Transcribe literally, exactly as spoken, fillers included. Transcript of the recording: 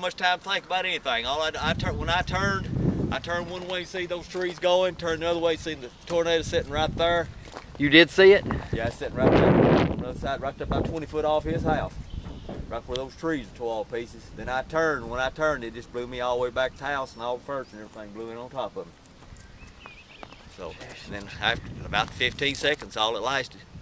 much time to think about anything. All I, I turn when I turned, I turned one way, see those trees going. Turned the other way, see the tornado sitting right there. You did see it? Yeah, it's sitting right there on the other side, right there about twenty foot off his house, right where those trees tore all to pieces. Then I turned. When I turned, it just blew me all the way back to the house, and all the furniture and everything blew in on top of me. So then, after about fifteen seconds, all it lasted.